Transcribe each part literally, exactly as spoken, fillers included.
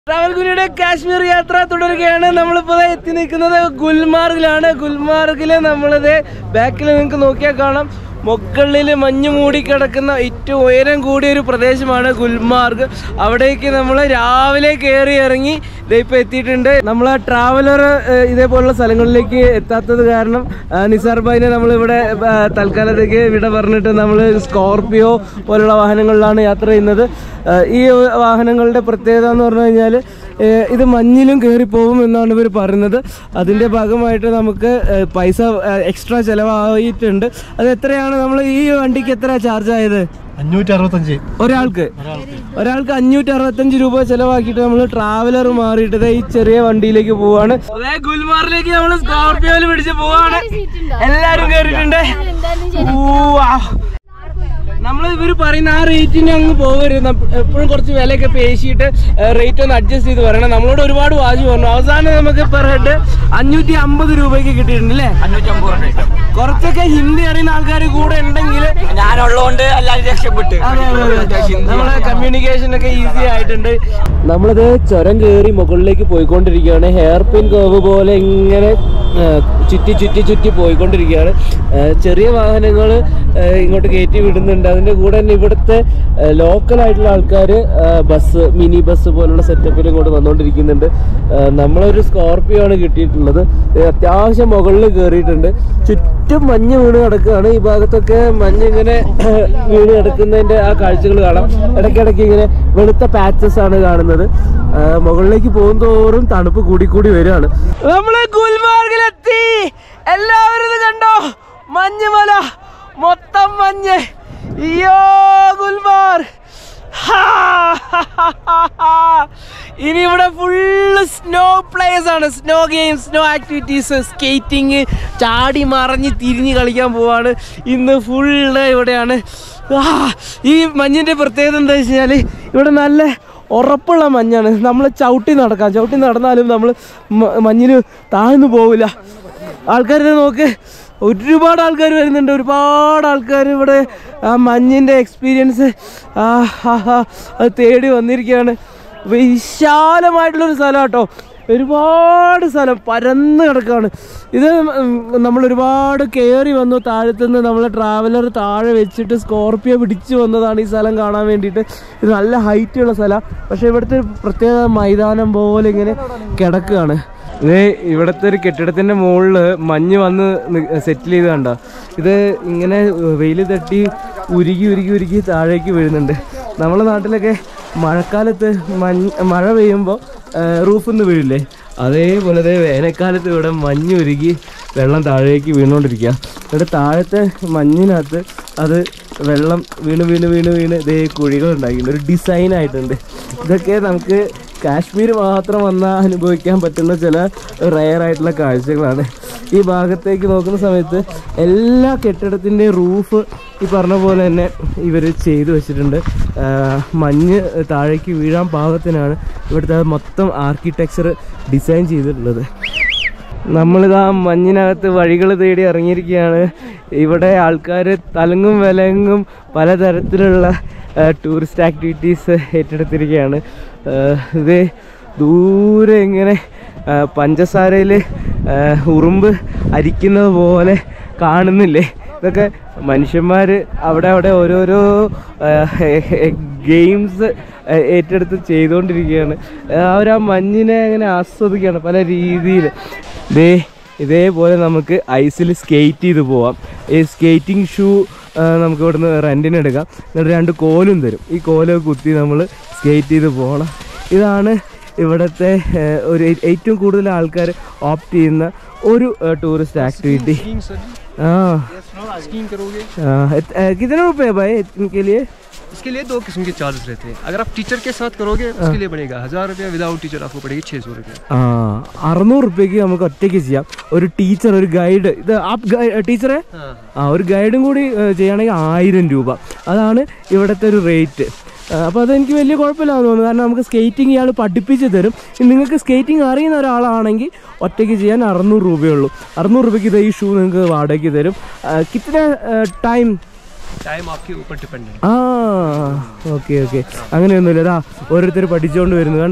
Travel ഗുനിയുടെ Kashmir യാത്ര തുടരുകയാണ്. നമ്മളിപ്പോൾ എത്തി നിൽക്കുന്നത് ഗുൽമാർഗിലാണ്. ഗുൽമാർഗിൽ നമ്മളിത് ബാക്കിൽ നിങ്ങൾക്ക് നോക്കിയാൽ കാണാം, മുകളിൽ മഞ്ഞ് മൂടിക്കിടക്കുന്ന ഏറ്റവും ഉയരം കൂടിയ ഒരു പ്രദേശമാണ് ഗുൽമാർഗ്. അവിടേക്ക് നമ്മൾ രാവിലെ കയറി ഇറങ്ങി ഇപ്പോൾ എത്തിയിട്ടുണ്ട്. നമ്മൾ ട്രാവലർ ഇതേപോലുള്ള സ്ഥലങ്ങളിലേക്ക് എത്താത്തത് കാരണം നിസാർ ഭായിനെ നമ്മളിവിടെ തൽക്കാലത്തേക്ക് ഇവിടെ പറഞ്ഞിട്ട് നമ്മൾ സ്കോർപിയോ പോലുള്ള വാഹനങ്ങളിലാണ് യാത്ര ചെയ്യുന്നത്. ഈ വാഹനങ്ങളുടെ പ്രത്യേകത എന്ന് പറഞ്ഞു കഴിഞ്ഞാൽ ഇത് മഞ്ഞിലും കയറിപ്പോകും എന്നാണ് ഇവർ പറയുന്നത്. അതിൻ്റെ ഭാഗമായിട്ട് നമുക്ക് പൈസ എക്സ്ട്രാ ചിലവായിട്ടുണ്ട്. അത് എത്രയാണ്? നമ്മൾ ഈ വണ്ടിക്ക് എത്ര ചാർജ് ആയത്? അഞ്ഞൂറ്റി അറുപത്തഞ്ച് ഒരാൾക്ക് ഒരാൾക്ക് അഞ്ഞൂറ്റി അറുപത്തഞ്ച് രൂപ ചെലവാക്കിയിട്ട് നമ്മൾ ട്രാവലർ മാറിയിട്ട് ഈ ചെറിയ വണ്ടിയിലേക്ക് പോവാണ്. ഗുൽമാർഗിലേക്ക് നമ്മൾ സ്കോർപിയോയിൽ പിടിച്ച് പോവാണ്. എല്ലാരും കയറിയിട്ടുണ്ട്. നമ്മൾ ഇവർ പറയുന്ന ആ റേറ്റിന് അങ്ങ് പോകരുത്. എപ്പോഴും കുറച്ച് വിലയൊക്കെ പേശിയിട്ട് റേറ്റ് ഒന്ന് അഡ്ജസ്റ്റ് ചെയ്ത് പറയണം. നമ്മളോട് ഒരുപാട് വാശി പറഞ്ഞു. അവസാനം നമുക്ക് പെർ ഹെഡ് അഞ്ഞൂറ്റി അമ്പത് രൂപയ്ക്ക് കിട്ടിയിട്ടുണ്ട് അല്ലേ? അഞ്ഞൂറ്റി അമ്പത് രൂപ. കുറച്ചൊക്കെ ഹിന്ദി അറിയുന്ന ആൾക്കാർ കൂടെ ഉണ്ടെങ്കിൽ ഞാനുള്ളതുകൊണ്ട് എല്ലാവരും രക്ഷപ്പെട്ട് നമ്മളെ കമ്മ്യൂണിക്കേഷൻ ഒക്കെ ഈസി ആയിട്ടുണ്ട്. നമ്മളിത് ചുരം കയറി മുകളിലേക്ക് പോയിക്കൊണ്ടിരിക്കുകയാണ്. ഹെയർ പിൻ കർവ് പോലെ ഇങ്ങനെ ചുറ്റി ചുറ്റി ചുറ്റി പോയിക്കൊണ്ടിരിക്കുകയാണ്. ചെറിയ വാഹനങ്ങൾ ഇങ്ങോട്ട് കയറ്റി വിടുന്നുണ്ട്. അതിൻ്റെ കൂടെ തന്നെ ഇവിടുത്തെ ലോക്കലായിട്ടുള്ള ആൾക്കാർ ബസ്, മിനി ബസ് പോലുള്ള സെറ്റപ്പിൽ ഇങ്ങോട്ട് വന്നുകൊണ്ടിരിക്കുന്നുണ്ട്. നമ്മളൊരു സ്കോർപിയോ ആണ് കിട്ടിയിട്ടുള്ളത്. അത്യാവശ്യം മുകളിൽ കയറിയിട്ടുണ്ട്. ചുറ്റും മഞ്ഞ് വീണ് കിടക്കുകയാണ്. ഈ ഭാഗത്തൊക്കെ മഞ്ഞ് ഇങ്ങനെ വീണ് കിടക്കുന്നതിൻ്റെ ആ കാഴ്ചകൾ കാണാം. ഇടയ്ക്കിടയ്ക്ക് ഇങ്ങനെ വെളുത്ത പാച്ചസ് ആണ് കാണുന്നത്. മുകളിലേക്ക് പോകുന്തോറും തണുപ്പ് കൂടിക്കൂടി വരികയാണ്. നമ്മള് ഗുൽമാർഗിലെത്തി. എല്ലാവരും ഇത് കണ്ടോ? മഞ്ഞുമല മൊത്തം മഞ്ഞ്. അയ്യോ ഗുൽമാർഗ്. ഇനി ഇവിടെ ഫുള്ള് സ്നോ പ്ലേസ് ആണ്. Snow games, snow activities, skating, ചാടി മറിഞ്ഞ് തിരിഞ്ഞ് കളിക്കാൻ പോവാണ്. ഇന്ന് ഫുള്ള് ഇവിടെയാണ്. ഈ മഞ്ഞിൻ്റെ പ്രത്യേകത എന്താ വെച്ച് കഴിഞ്ഞാൽ ഇവിടെ നല്ല ഉറപ്പുള്ള മഞ്ഞാണ്. നമ്മൾ ചവിട്ടി നടക്കാം. ചവിട്ടി നടന്നാലും നമ്മൾ മഞ്ഞിന് താഴ്ന്നു പോവില്ല. ആൾക്കാരെ നോക്ക്, ഒരുപാട് ആൾക്കാർ വരുന്നുണ്ട്. ഒരുപാട് ആൾക്കാർ ഇവിടെ ആ മഞ്ഞിൻ്റെ എക്സ്പീരിയൻസ് അത് തേടി വന്നിരിക്കുകയാണ്. വിശാലമായിട്ടുള്ളൊരു സ്ഥലം കേട്ടോ. ഒരുപാട് സ്ഥലം പരന്ന് കിടക്കുകയാണ്. ഇത് നമ്മൾ ഒരുപാട് കയറി വന്നു. താഴത്തുനിന്ന് നമ്മൾ ട്രാവലർ താഴെ വെച്ചിട്ട് സ്കോർപിയോ പിടിച്ച് വന്നതാണ് ഈ സ്ഥലം കാണാൻ വേണ്ടിയിട്ട്. ഇത് നല്ല ഹൈറ്റുള്ള സ്ഥലമാണ്. പക്ഷേ ഇവിടുത്തെ പ്രത്യേക മൈതാനം പോലെ ഇങ്ങനെ കിടക്കുകയാണ്. ഇത് ഇവിടുത്തെ ഒരു കെട്ടിടത്തിൻ്റെ മുകളിൽ മഞ്ഞ് വന്ന് സെറ്റിൽ ചെയ്ത് കണ്ടോ? ഇത് ഇങ്ങനെ വെയിൽ തട്ടി ഉരുകി ഉരുകി ഉരുകി താഴേക്ക് വീഴുന്നുണ്ട്. നമ്മുടെ നാട്ടിലൊക്കെ മഴക്കാലത്ത് മഞ്ഞ് മഴ പെയ്യുമ്പോൾ റൂഫിൽ നിന്ന് വീഴില്ലേ? അതേപോലെ വേനൽക്കാലത്ത് ഇവിടെ മഞ്ഞ് ഉരുകി വെള്ളം താഴേക്ക് വീണുകൊണ്ടിരിക്കുക. ഇവിടെ താഴത്തെ മഞ്ഞിനകത്ത് അത് വെള്ളം വീണ് വീണ് വീണ് വീണ് ഇതേ കുഴികൾ ഉണ്ടാക്കിയിട്ടുണ്ട്. ഒരു ഡിസൈൻ ആയിട്ടുണ്ട്. ഇതൊക്കെ നമുക്ക് കാശ്മീർ മാത്രം വന്നാൽ അനുഭവിക്കാൻ പറ്റുന്ന ചില റെയർ ആയിട്ടുള്ള കാഴ്ചകളാണ്. ഈ ഭാഗത്തേക്ക് നോക്കുന്ന സമയത്ത് എല്ലാ കെട്ടിടത്തിൻ്റെ റൂഫ് ഈ പറഞ്ഞ പോലെ തന്നെ ഇവർ ചെയ്തു വെച്ചിട്ടുണ്ട്. മഞ്ഞ് താഴേക്ക് വീഴാൻ പാകത്തിനാണ് ഇവിടുത്തെ മൊത്തം ആർക്കിടെക്ചർ ഡിസൈൻ ചെയ്തിട്ടുള്ളത്. നമ്മളിതാ മഞ്ഞിനകത്ത് വഴികൾ തേടി ഇറങ്ങിയിരിക്കുകയാണ്. ഇവിടെ ആൾക്കാർ തലങ്ങും വിലങ്ങും പലതരത്തിലുള്ള ടൂറിസ്റ്റ് ആക്ടിവിറ്റീസ് ഏറ്റെടുത്തിരിക്കുകയാണ്. ഇത് ദൂരെ ഇങ്ങനെ പഞ്ചസാരയിൽ ഉറുമ്പ് അരിക്കുന്നത് പോലെ കാണുന്നില്ലേ? ഇതൊക്കെ മനുഷ്യന്മാർ അവിടെ അവിടെ ഓരോരോ ഗെയിംസ് ഏറ്റെടുത്ത് ചെയ്തുകൊണ്ടിരിക്കുകയാണ്. അവർ ആ മഞ്ഞിനെ അങ്ങനെ ആസ്വദിക്കുകയാണ് പല രീതിയിൽ. ദേ ഇതേപോലെ നമുക്ക് ഐസിൽ സ്കേറ്റ് ചെയ്ത് പോവാം. ഈ സ്കേറ്റിംഗ് ഷൂ നമുക്ക് ഇവിടുന്ന് റെൻറ്റിന് എടുക്കാം. എന്നിട്ട് രണ്ട് കോലും തരും. ഈ കോലൊക്കെ കുത്തി നമ്മൾ സ്കേറ്റ് ചെയ്ത് പോകണം. ഇതാണ് ഇവിടുത്തെ ഒരു ഏറ്റവും കൂടുതൽ ആൾക്കാർ ഓപ്റ്റ് ചെയ്യുന്ന ഒരു ടൂറിസ്റ്റ് ആക്ടിവിറ്റി. ആ कितने रुपए है भाई इनके लिए? इसके लिए दो किस्म के चार्जेस रहते हैं. अगर आप टीचर के साथ करोगे उसके लिए बनेगा हजार रुपया. विदाउट टीचर आपको पड़ेगी छः सौ रुपया. ആ അറുന്നൂറ് റുപ്യക്ക് നമുക്ക് ഒറ്റയ്ക്ക് ചെയ്യാം. ഒരു ടീച്ചർ, ഒരു ഗൈഡ്, ഇത് ആപ്പ് ടീച്ചറെ ആ ഒരു ഗൈഡും കൂടി ചെയ്യുകയാണെങ്കിൽ ആയിരം രൂപ. അതാണ് ഇവിടുത്തെ ഒരു റേറ്റ്. അപ്പോൾ അതെനിക്ക് വലിയ കുഴപ്പമില്ലാന്ന് തോന്നുന്നു. കാരണം നമുക്ക് സ്കേറ്റിംഗ് ഇയാൾ പഠിപ്പിച്ച് തരും. നിങ്ങൾക്ക് സ്കേറ്റിംഗ് അറിയുന്ന ഒരാളാണെങ്കിൽ ഒറ്റയ്ക്ക് ചെയ്യാൻ അറുന്നൂറ് രൂപയുള്ളൂ. അറുന്നൂറ് രൂപയ്ക്ക് ഇത് ഈ ഷൂ നിങ്ങൾക്ക് വാടകയ്ക്ക് തരും. കിത്ര ടൈം टाइम आपके ऊपर डिपेंड है. ആ ഓക്കെ ഓക്കെ അങ്ങനെയൊന്നുമില്ല. ഇതാ ഓരോരുത്തർ പഠിച്ചുകൊണ്ട് വരുന്നു. കണ്ട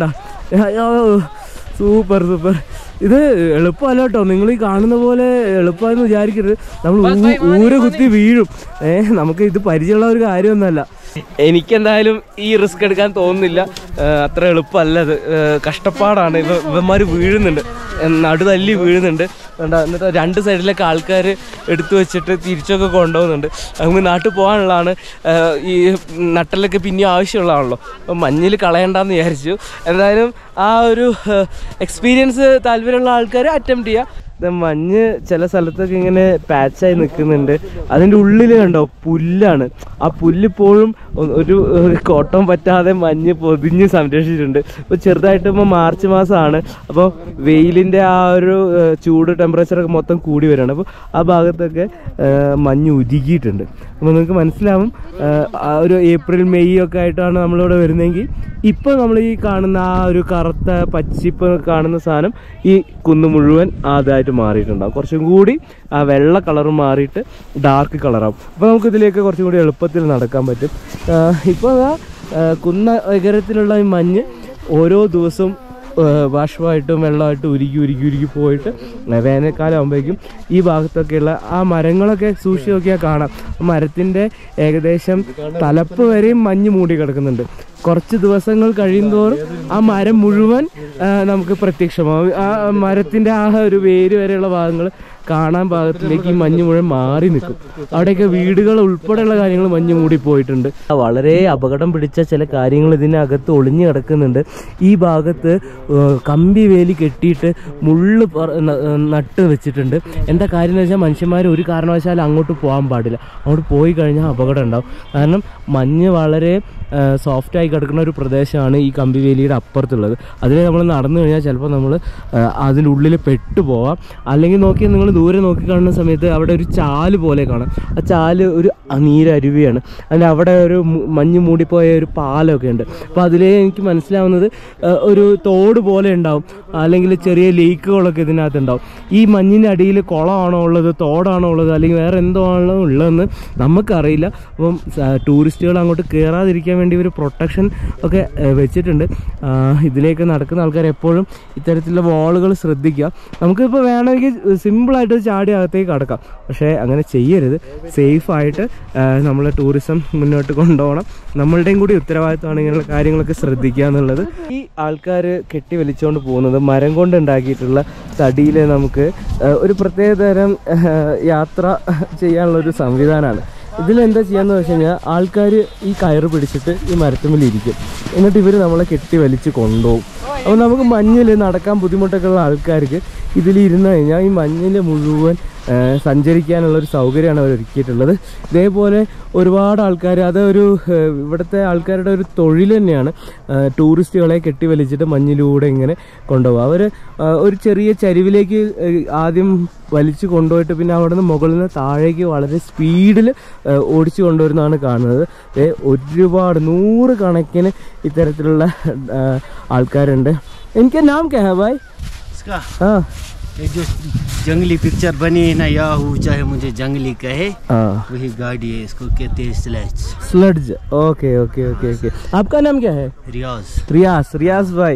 സൂപ്പർ സൂപ്പർ. ഇത് എളുപ്പമല്ല കേട്ടോ, നിങ്ങൾ ഈ കാണുന്ന പോലെ എളുപ്പമെന്ന് വിചാരിക്കരുത്. നമ്മൾ ഊര കുത്തി വീഴും. ഏഹ് നമുക്ക് ഇത് പരിചയമുള്ള ഒരു കാര്യമൊന്നുമല്ല. എനിക്കെന്തായാലും ഈ റിസ്ക് എടുക്കാൻ തോന്നുന്നില്ല. അത്ര എളുപ്പമല്ല ഇത്, കഷ്ടപ്പാടാണ്. ഇവ ഇവന്മാർ വീഴുന്നുണ്ട്, നടുതല്ലി വീഴുന്നുണ്ട്. എന്നിട്ട് രണ്ട് സൈഡിലൊക്കെ ആൾക്കാർ എടുത്തു വെച്ചിട്ട് തിരിച്ചൊക്കെ കൊണ്ടുപോകുന്നുണ്ട്. നമുക്ക് നാട്ടിൽ പോകാനുള്ളതാണ്. ഈ നട്ടലൊക്കെ പിന്നെയും ആവശ്യമുള്ളതാണല്ലോ, അപ്പം മഞ്ഞിൽ കളയണ്ടെന്ന് വിചാരിച്ചു. എന്തായാലും ആ ഒരു എക്സ്പീരിയൻസ് താല്പര്യമുള്ള ആൾക്കാർ അറ്റംപ്റ്റ് ചെയ്യുക. മഞ്ഞ് ചില സ്ഥലത്തൊക്കെ ഇങ്ങനെ പാച്ചായി നിൽക്കുന്നുണ്ട്. അതിൻ്റെ ഉള്ളിൽ കണ്ടോ പുല്ലാണ്. ആ പുല്ലിപ്പോഴും ഒരു കോട്ടം പറ്റാതെ മഞ്ഞ് പൊതിഞ്ഞ് സംരക്ഷിച്ചിട്ടുണ്ട്. ഇപ്പോൾ ചെറുതായിട്ട് ഇപ്പോൾ മാർച്ച് മാസമാണ്, അപ്പോൾ വെയിലിൻ്റെ ആ ഒരു ചൂട് ടെമ്പറേച്ചറൊക്കെ മൊത്തം കൂടി വരികയാണ്. അപ്പോൾ ആ ഭാഗത്തൊക്കെ മഞ്ഞ് ഉരുകിയിട്ടുണ്ട്. അപ്പോൾ നിങ്ങൾക്ക് മനസ്സിലാവും ആ ഒരു ഏപ്രിൽ മെയ് ഒക്കെ ആയിട്ടാണ് നമ്മളിവിടെ വരുന്നതെങ്കിൽ ഇപ്പോൾ നമ്മൾ ഈ കാണുന്ന ആ ഒരു കറുത്ത പച്ചിപ്പ് കാണുന്ന സാധനം ഈ കുന്ന് മുഴുവൻ ആദ്യമായിട്ട് മാറിയിട്ടുണ്ടാകും. കുറച്ചും കൂടി ആ വെള്ള കളറ് മാറിയിട്ട് ഡാർക്ക് കളറാവും. അപ്പോൾ നമുക്കിതിലേക്ക് കുറച്ചും കൂടി എളുപ്പത്തിൽ നടക്കാൻ പറ്റും. ഇപ്പോൾ ആ കുന്ന നഗരത്തിലുള്ള ഈ മഞ്ഞ് ഓരോ ദിവസവും ബാഷ്പമായിട്ടും വെള്ളമായിട്ടും ഉരുകി ഉരുകി ഉരുകി പോയിട്ട് വേനൽക്കാലം ആകുമ്പോഴേക്കും ഈ ഭാഗത്തൊക്കെയുള്ള ആ മരങ്ങളൊക്കെ സൂക്ഷിച്ച് നോക്കിയാൽ കാണാം. മരത്തിൻ്റെ ഏകദേശം തലപ്പ് വരെയും മഞ്ഞ് മൂടി കിടക്കുന്നുണ്ട്. കുറച്ച് ദിവസങ്ങൾ കഴിയുന്തോറും ആ മരം മുഴുവൻ നമുക്ക് പ്രത്യക്ഷമാവും. ആ മരത്തിൻ്റെ ആ ഒരു വേര് വരെയുള്ള ഭാഗങ്ങൾ കാണാൻ ഭാഗത്തിലേക്ക് ഈ മഞ്ഞ് മുഴുവൻ മാറി നിൽക്കും. അവിടെയൊക്കെ വീടുകൾ ഉൾപ്പെടെയുള്ള കാര്യങ്ങൾ മഞ്ഞ് മൂടി പോയിട്ടുണ്ട്. വളരെ അപകടം പിടിച്ച ചില കാര്യങ്ങൾ ഇതിനകത്ത് ഒളിഞ്ഞു കിടക്കുന്നുണ്ട്. ഈ ഭാഗത്ത് കമ്പി വേലി കെട്ടിയിട്ട് മുള്ള് നട്ട് വെച്ചിട്ടുണ്ട്. എന്താ കാര്യം എന്ന് വെച്ചാൽ മനുഷ്യന്മാർ ഒരു കാരണവശാലും അങ്ങോട്ട് പോകാൻ പാടില്ല. അങ്ങോട്ട് പോയി കഴിഞ്ഞാൽ അപകടം ഉണ്ടാവും. കാരണം മഞ്ഞ് വളരെ സോഫ്റ്റായി കിടക്കുന്ന ഒരു പ്രദേശമാണ് ഈ കമ്പി വേലിയുടെ അപ്പുറത്തുള്ളത്. അതിൽ നമ്മൾ നടന്നു കഴിഞ്ഞാൽ ചിലപ്പോൾ നമ്മൾ അതിൻ്റെ ഉള്ളിൽ പെട്ടുപോവാം. അല്ലെങ്കിൽ നോക്കിയാൽ നിങ്ങൾ ദൂരെ നോക്കി കാണുന്ന സമയത്ത് അവിടെ ഒരു ചാല് പോലെ കാണാം. ആ ചാല് ഒരു നീരരുവിയാണ്. അതിൻ്റെ അവിടെ ഒരു മഞ്ഞ് മൂടിപ്പോയ ഒരു പാലമൊക്കെ ഉണ്ട്. അപ്പോൾ അതിലേ എനിക്ക് മനസ്സിലാവുന്നത് ഒരു തോട് പോലെ ഉണ്ടാവും, അല്ലെങ്കിൽ ചെറിയ ലേക്കുകളൊക്കെ ഇതിനകത്ത് ഉണ്ടാവും. ഈ മഞ്ഞിൻ്റെ അടിയിൽ കുളമാണോ ഉള്ളത്, തോടാണോ ഉള്ളത്, അല്ലെങ്കിൽ വേറെ എന്തോ ആണോ ഉള്ളതെന്ന് നമുക്കറിയില്ല. അപ്പം ടൂറിസ്റ്റുകൾ അങ്ങോട്ട് കയറാതിരിക്കാൻ വേണ്ടി ഒരു പ്രൊട്ടക്ഷൻ ഒക്കെ വെച്ചിട്ടുണ്ട്. ഇതിലേക്ക് നടക്കുന്ന ആൾക്കാർ എപ്പോഴും ഇത്തരത്തിലുള്ള വാളുകൾ ശ്രദ്ധിക്കുക. നമുക്കിപ്പോൾ വേണമെങ്കിൽ സിമ്പിളായിട്ട് ചാടി അകത്തേക്ക് കടക്കാം, പക്ഷേ അങ്ങനെ ചെയ്യരുത്. സേഫായിട്ട് നമ്മൾ ടൂറിസം മുന്നോട്ട് കൊണ്ടുപോകണം. നമ്മളുടെയും കൂടി ഉത്തരവാദിത്തമാണ് ഇങ്ങനെയുള്ള കാര്യങ്ങളൊക്കെ ശ്രദ്ധിക്കുക എന്നുള്ളത്. ഈ ആൾക്കാർ കെട്ടി വലിച്ചുകൊണ്ട് പോകുന്നത് മരം കൊണ്ട് ഉണ്ടാക്കിയിട്ടുള്ള തടിയിൽ നമുക്ക് ഒരു പ്രത്യേകതരം യാത്ര ചെയ്യാനുള്ളൊരു സംവിധാനമാണ്. ഇതിലെന്താ ചെയ്യാന്ന് വെച്ച് കഴിഞ്ഞാൽ ആൾക്കാർ ഈ കയറ് പിടിച്ചിട്ട് ഈ മരത്തുമ്മിലിരിക്കും. എന്നിട്ട് ഇവർ നമ്മളെ കെട്ടി വലിച്ച് കൊണ്ടുപോകും. അപ്പോൾ നമുക്ക് മഞ്ഞിൽ നടക്കാൻ ബുദ്ധിമുട്ടൊക്കെ ഉള്ള ആൾക്കാർക്ക് ഇതിലിരുന്ന് കഴിഞ്ഞാൽ ഈ മഞ്ഞിൽ മുഴുവൻ സഞ്ചരിക്കാനുള്ളൊരു സൗകര്യമാണ് അവർ ഒരുക്കിയിട്ടുള്ളത്. ഇതേപോലെ ഒരുപാട് ആൾക്കാർ, അതൊരു ഇവിടുത്തെ ആൾക്കാരുടെ ഒരു തൊഴിൽ തന്നെയാണ്. ടൂറിസ്റ്റുകളെ കെട്ടി വലിച്ചിട്ട് മഞ്ഞിലൂടെ ഇങ്ങനെ കൊണ്ടുപോകുക. അവർ ഒരു ചെറിയ ചരിവിലേക്ക് ആദ്യം വലിച്ചു കൊണ്ടുപോയിട്ട് പിന്നെ അവിടെ നിന്ന് മുകളിൽ നിന്ന് താഴേക്ക് വളരെ സ്പീഡിൽ ഓടിച്ചു കൊണ്ടുവരുന്നതാണ് കാണുന്നത്. ഒരുപാട് നൂറ് കണക്കിന് ഇത്തരത്തിലുള്ള ആൾക്കാരുണ്ട്. എനിക്ക് നാം ക്യാ ഹൈ ഭായ്? हाँ, ये जो जंगली पिक्चर बनी है ना, याहू चाहे मुझे जंगली कहे, वही गाड़ी है, इसको कहते हैं sledge. Sledge. Okay okay okay okay. आपका नाम क्या है? रियाज. रियाज. रियाज भाई,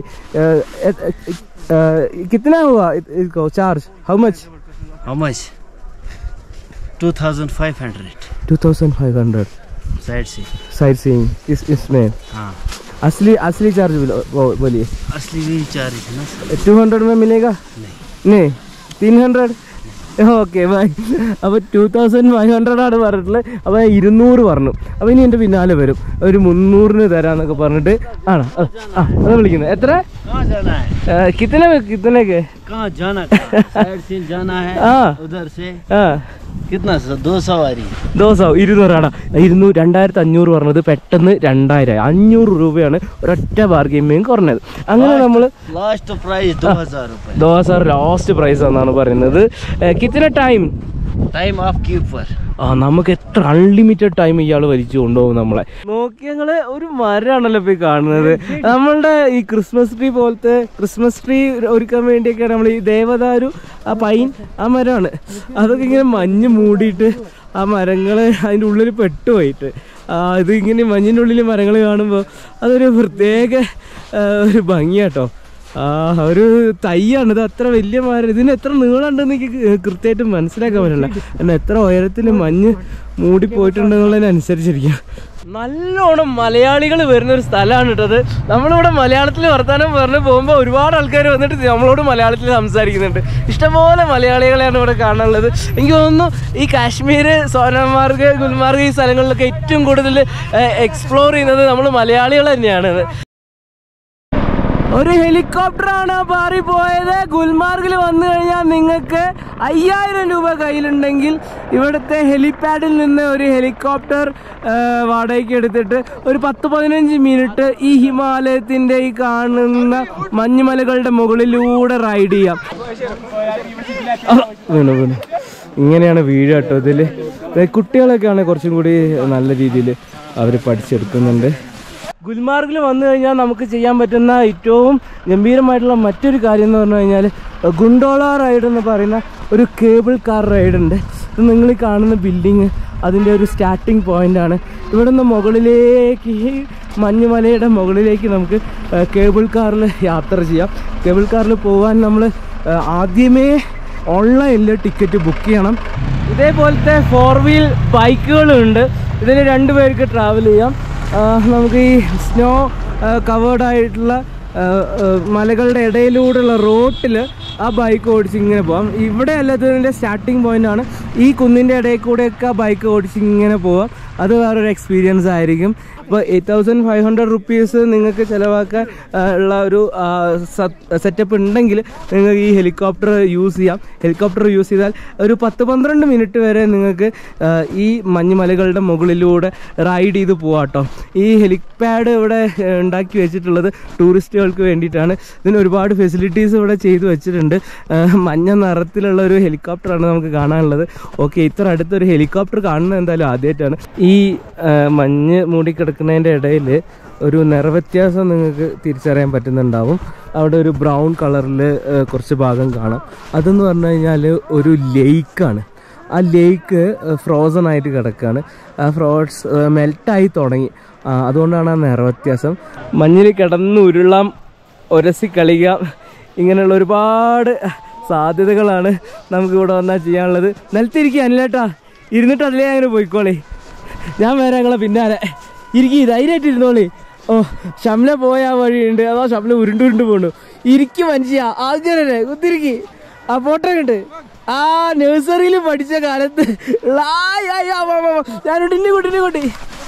कितना हुआ इसको charge? How much? How much? two thousand five hundred. two thousand five hundred. Side से. साइड सीइंग इस इसमें. हाँ. असली असली चार्ज बोलिए. असली वही चार्ज है ना. टू हंड्रेड में मिलेगा? नहीं. नहीं, तीन हंड्रेड. Okay bye. അപ്പോൾ ടു തൗസൻഡ് ഫൈവ് ഹൺഡ്രഡ് ആണ് പറഞ്ഞിട്ടുള്ളത്. അപ്പോൾ ഇരുന്നൂറ് പറഞ്ഞു. അപ്പോൾ ഇനി എൻ്റെ പിന്നാലെ വരും, ഒരു മുന്നൂറിന് തരാന്നൊക്കെ പറഞ്ഞിട്ട് ആണ് ആ അത് വിളിക്കുന്നത്. എത്ര? കിത്തനെ കിത്തനൊക്കെ ദിവസം ഇരുന്നൂറാണ്. ഇരുന്നൂറ് രണ്ടായിരത്തി അഞ്ഞൂറ് പറഞ്ഞത് പെട്ടെന്ന് രണ്ടായിരം അഞ്ഞൂറ് രൂപയാണ് ഒരൊറ്റ ബാർഗെയിൻ കുറഞ്ഞത്. അങ്ങനെ നമ്മൾ ലാസ്റ്റ് പ്രൈസ് ദോ ഹസാർ ലാസ്റ്റ് പ്രൈസ് എന്നാണ് പറയുന്നത്. കിത്തന ടൈം? Time of keeper. ആ നമുക്ക് എത്ര അൺലിമിറ്റഡ് ടൈം ഇയാൾ വലിച്ചു കൊണ്ടുപോകും നമ്മളെ. നോക്കി ഞങ്ങള് ഒരു മരമാണല്ലോ ഇപ്പൊ കാണുന്നത്. നമ്മളുടെ ഈ ക്രിസ്മസ് ട്രീ പോലത്തെ ക്രിസ്മസ് ട്രീ ഒരുക്കാൻ വേണ്ടിയൊക്കെയാണ് നമ്മൾ ഈ ദേവദാരു ആ പൈൻ ആ മരമാണ്. അതൊക്കെ ഇങ്ങനെ മഞ്ഞ് മൂടിയിട്ട് ആ മരങ്ങള് അതിൻ്റെ ഉള്ളിൽ പെട്ടുപോയിട്ട് ഇത് ഇങ്ങനെ മഞ്ഞിൻ്റെ ഉള്ളിൽ മരങ്ങൾ കാണുമ്പോൾ അതൊരു പ്രത്യേക ഒരു ഭംഗിയാട്ടോ. ആ ഒരു തൈയാണ് ഇത്. അത്ര വലിയ മരം, ഇതിന് എത്ര നീളമുണ്ടെന്ന് എനിക്ക് കൃത്യമായിട്ട് മനസ്സിലാക്കാൻ പറ്റില്ല. എന്നാൽ എത്ര ഉയരത്തിൽ മഞ്ഞ് മൂടിപ്പോയിട്ടുണ്ടെന്നുള്ളതിനനുസരിച്ചിരിക്കും. നല്ലോണം മലയാളികൾ വരുന്നൊരു സ്ഥലമാണ് കേട്ടത്. നമ്മളിവിടെ മലയാളത്തിൽ വർത്തമാനം പറഞ്ഞ് പോകുമ്പോൾ ഒരുപാട് ആൾക്കാർ വന്നിട്ട് നമ്മളോട് മലയാളത്തിൽ സംസാരിക്കുന്നുണ്ട്. ഇഷ്ടംപോലെ മലയാളികളെയാണ് ഇവിടെ കാണാനുള്ളത്. എനിക്ക് തോന്നുന്നു ഈ കാശ്മീർ, സോനമാർഗ്, ഗുൽമാർഗ് ഈ സ്ഥലങ്ങളിലൊക്കെ ഏറ്റവും കൂടുതൽ എക്സ്പ്ലോർ ചെയ്യുന്നത് നമ്മൾ മലയാളികൾ തന്നെയാണ്. ഒരു ഹെലികോപ്റ്ററാണ് പാറി പോയത്. ഗുൽമാർഗിൽ വന്നു കഴിഞ്ഞാൽ നിങ്ങൾക്ക് അയ്യായിരം രൂപ കയ്യിലുണ്ടെങ്കിൽ ഇവിടുത്തെ ഹെലിപാഡിൽ നിന്ന് ഒരു ഹെലികോപ്റ്റർ വാടകയ്ക്ക് എടുത്തിട്ട് ഒരു പത്ത് പതിനഞ്ച് മിനിറ്റ് ഈ ഹിമാലയത്തിൻ്റെ ഈ കാണുന്ന മഞ്ഞുമലകളുടെ മുകളിലൂടെ റൈഡ് ചെയ്യാം. വീണു വീണു ഇങ്ങനെയാണ് വീഴ കേട്ടോ. ഇതിൽ കുട്ടികളൊക്കെയാണ് കുറച്ചും കൂടി നല്ല രീതിയിൽ അവർ പഠിച്ചെടുക്കുന്നുണ്ട്. ഗുൽമാർഗിൽ വന്നു കഴിഞ്ഞാൽ നമുക്ക് ചെയ്യാൻ പറ്റുന്ന ഏറ്റവും ഗംഭീരമായിട്ടുള്ള മറ്റൊരു കാര്യം എന്ന് പറഞ്ഞു കഴിഞ്ഞാൽ ഗുണ്ടോള റൈഡ് എന്ന് പറയുന്ന ഒരു കേബിൾ കാർ റൈഡ് ഉണ്ട്. ഇത് നിങ്ങൾ ഈ കാണുന്ന ബിൽഡിങ് അതിൻ്റെ ഒരു സ്റ്റാർട്ടിങ് പോയിൻ്റാണ്. ഇവിടെ നിന്ന് മുകളിലേക്ക്, ഈ മഞ്ഞുമലയുടെ മുകളിലേക്ക് നമുക്ക് കേബിൾ കാറിൽ യാത്ര ചെയ്യാം. കേബിൾ കാറിൽ പോകാൻ നമ്മൾ ആദ്യമേ ഓൺലൈനിൽ ടിക്കറ്റ് ബുക്ക് ചെയ്യണം. ഇതേപോലത്തെ ഫോർ വീൽ ബൈക്കുകളുണ്ട്. ഇതിൽ രണ്ട് പേർക്ക് ട്രാവൽ ചെയ്യാം. നമുക്ക് ഈ സ്നോ കവേർഡായിട്ടുള്ള മലകളുടെ ഇടയിലൂടെയുള്ള റോട്ടിൽ ആ ബൈക്ക് ഓടിച്ച് ഇങ്ങനെ പോകാം. ഇവിടെ അല്ലാത്തതിൻ്റെ സ്റ്റാർട്ടിങ് പോയിൻ്റാണ്. ഈ കുന്നിൻ്റെ ഇടയിൽ കൂടെയൊക്കെ ആ ബൈക്ക് ഓടിച്ച് ഇങ്ങനെ പോകാം. അത് വേറൊരു എക്സ്പീരിയൻസ് ആയിരിക്കും. അപ്പോൾ eight thousand five hundred rupees നിങ്ങൾക്ക് ചിലവാക്കാൻ ഉള്ള ഒരു സെറ്റപ്പ് ഉണ്ടെങ്കിൽ നിങ്ങൾക്ക് ഈ ഹെലികോപ്റ്റർ യൂസ് ചെയ്യാം. ഹെലികോപ്റ്റർ യൂസ് ചെയ്താൽ ഒരു പത്ത് പന്ത്രണ്ട് മിനിറ്റ് വരെ നിങ്ങൾക്ക് ഈ മഞ്ഞുമലകളുടെ മുകളിലൂടെ റൈഡ് ചെയ്ത് പോകാം കേട്ടോ. ഈ ഹെലിപാഡ് ഇവിടെ ഉണ്ടാക്കി വെച്ചിട്ടുള്ളത് ടൂറിസ്റ്റുകൾക്ക് വേണ്ടിയിട്ടാണ്. ഇതിന് ഒരുപാട് ഫെസിലിറ്റീസ് ഇവിടെ ചെയ്തു വെച്ചിട്ടുണ്ട്. മഞ്ഞ നിറത്തിലുള്ള ഒരു ഹെലികോപ്റ്ററാണ് നമുക്ക് കാണാനുള്ളത്. ഓക്കെ, ഇത്ര അടുത്തൊരു ഹെലികോപ്റ്റർ കാണുന്നത് എന്തായാലും ആദ്യമായിട്ടാണ്. ഈ മഞ്ഞ് മൂടിക്കിടക്കുന്നതിൻ്റെ ഇടയിൽ ഒരു നിറവ്യത്യാസം നിങ്ങൾക്ക് തിരിച്ചറിയാൻ പറ്റുന്നുണ്ടാവും. അവിടെ ഒരു ബ്രൗൺ കളറിൽ കുറച്ച് ഭാഗം കാണാം. അതെന്ന് പറഞ്ഞു കഴിഞ്ഞാൽ ഒരു ലേക്കാണ്. ആ ലേക്ക് ഫ്രോസൺ ആയിട്ട് കിടക്കുകയാണ്. ആ ഫ്രോസ് മെൽറ്റായി തുടങ്ങി. അതുകൊണ്ടാണ് ആ നിറവ്യത്യാസം. മഞ്ഞിൽ കിടന്ന് ഉരുളാം, ഉരസി കളിക്കാം, ഇങ്ങനെയുള്ള ഒരുപാട് സാധ്യതകളാണ് നമുക്കിവിടെ വന്നാൽ ചെയ്യാനുള്ളത്. നിലത്തിരിക്കുക അനിലേട്ടാ, ഇരുന്നിട്ട് അതിലേ അങ്ങനെ പോയിക്കോളേ. ഞാൻ വേറെ ഞങ്ങളെ പിന്നാലെ ഇരിക്കി, ധൈര്യമായിട്ട് ഇരുന്നോളേ. ഓ, ഷംല പോയ ആ വഴിയുണ്ട്, അതോ ഷംല ഉരുണ്ട് ഉരുണ്ട് പോകണു. ഇരിക്കും മനുഷ്യ, ആദ്യമല്ലേ കുത്തിരിക്കി. ആ ഫോട്ടോ ഉണ്ട്, ആ നഴ്സറിയിൽ പഠിച്ച കാലത്ത് ഞാനുണ്ട്. ഇന്നെ കൂട്ടി, ഇന്നെ കൂട്ടി.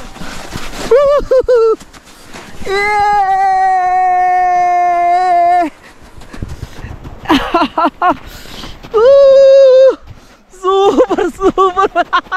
Super super.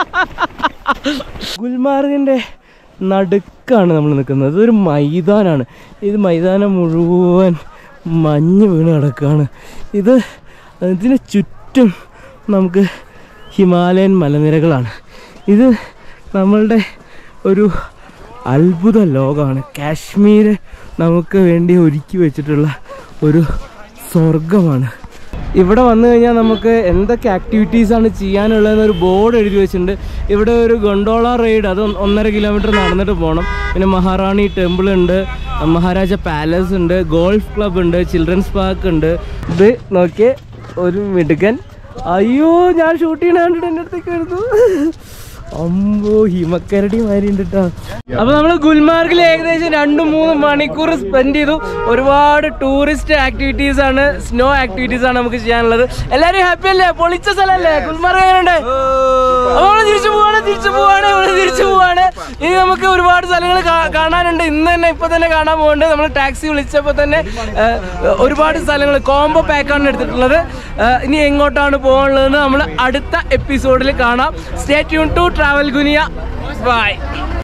ഗുൽമാർഗിൻ്റെ നടുക്കാണ് നമ്മൾ നിൽക്കുന്നത്. ഇതൊരു മൈതാനാണ്. ഇത് മൈതാനം മുഴുവൻ മഞ്ഞ് വീണ് കിടക്കുകയാണ്. ഇത് ഇതിന് ചുറ്റും നമുക്ക് ഹിമാലയൻ മലനിരകളാണ്. ഇത് നമ്മളുടെ ഒരു അത്ഭുത ലോകമാണ്. കാശ്മീർ നമുക്ക് വേണ്ടി ഒരുക്കി വെച്ചിട്ടുള്ള ഒരു സ്വർഗമാണ്. ഇവിടെ വന്നു കഴിഞ്ഞാൽ നമുക്ക് എന്തൊക്കെ ആക്ടിവിറ്റീസാണ് ചെയ്യാനുള്ളതെന്നൊരു ബോർഡ് എഴുതി വെച്ചിട്ടുണ്ട്. ഇവിടെ ഒരു ഗൊണ്ടോള റൈഡ്, അത് ഒന്നര കിലോമീറ്റർ നടന്നിട്ട് പോകണം. പിന്നെ മഹാറാണി ടെമ്പിൾ ഉണ്ട്, മഹാരാജ പാലസ് ഉണ്ട്, ഗോൾഫ് ക്ലബ് ഉണ്ട്, ചിൽഡ്രൻസ് പാർക്ക് ഉണ്ട്. ഇത് നോക്കിയേ, ഒരു മിടുക്കൻ. അയ്യോ, ഞാൻ ഷൂട്ട് ചെയ്യണ കണ്ടിട്ട് എൻ്റെ അടുത്തേക്ക് വരുന്നു. അമ്പോ, ഹിമക്കരടി മാതിരി ഉണ്ട് കേട്ടോ. അപ്പൊ നമ്മള് ഗുൽമാർഗിൽ ഏകദേശം രണ്ടു മൂന്ന് മണിക്കൂർ സ്പെൻഡ് ചെയ്തു. ഒരുപാട് ടൂറിസ്റ്റ് ആക്ടിവിറ്റീസ് ആണ്, സ്നോ ആക്ടിവിറ്റീസ് ആണ് നമുക്ക് ചെയ്യാനുള്ളത്. എല്ലാരും ഹാപ്പി അല്ലേ? പൊളിച്ച സ്ഥലല്ലേ ഗുൽമാർഗ്? എങ്ങനെയുണ്ട്? നമ്മള് തിരിച്ചു പോവാണ് തിരിച്ചു പോവാണ് ഇവിടെ തിരിച്ചു പോവാണ്. ഇനി നമുക്ക് ഒരുപാട് സ്ഥലങ്ങൾ കാണാനുണ്ട്. ഇന്ന് തന്നെ ഇപ്പൊ തന്നെ കാണാൻ പോകുന്നുണ്ട്. നമ്മൾ ടാക്സി വിളിച്ചപ്പോൾ തന്നെ ഒരുപാട് സ്ഥലങ്ങൾ കോംബോ പാക്കാണ് എടുത്തിട്ടുള്ളത്. ഇനി എങ്ങോട്ടാണ് പോകാനുള്ളതെന്ന് നമ്മൾ അടുത്ത എപ്പിസോഡിൽ കാണാം. സ്റ്റേ ട്യൂൺ ടു ട്രാവൽ ഗുനിയ. ബൈ.